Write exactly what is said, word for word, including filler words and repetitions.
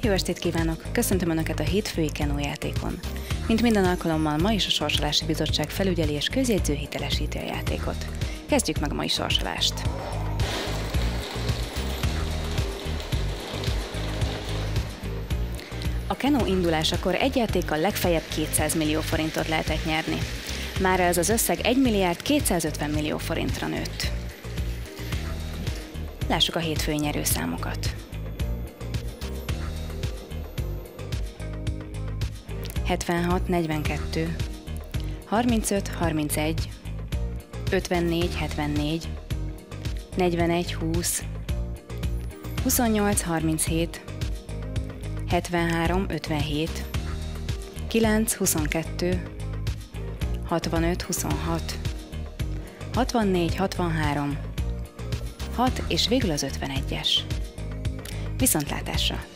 Jó estét kívánok! Köszöntöm Önöket a hétfői Keno játékon. Mint minden alkalommal, ma is a Sorsolási Bizottság felügyeli és közjegyző hitelesíti a játékot. Kezdjük meg a mai sorsolást! A Keno indulásakor egy játékkal legfeljebb kétszáz millió forintot lehetett nyerni. Mára ez az összeg egy milliárd kétszázötven millió forintra nőtt. Lássuk a hétfői nyerőszámokat. hetvenhat negyvenkettő, harmincöt harmincegy, ötvennégy hetvennégy, negyvenegy húsz, huszonnyolc harminchét, hetvenhárom ötvenhét, kilenc huszonkettő, hatvanöt huszonhat, hatvannégy hatvanhárom, hat és végül az ötvenegyes. Viszontlátásra!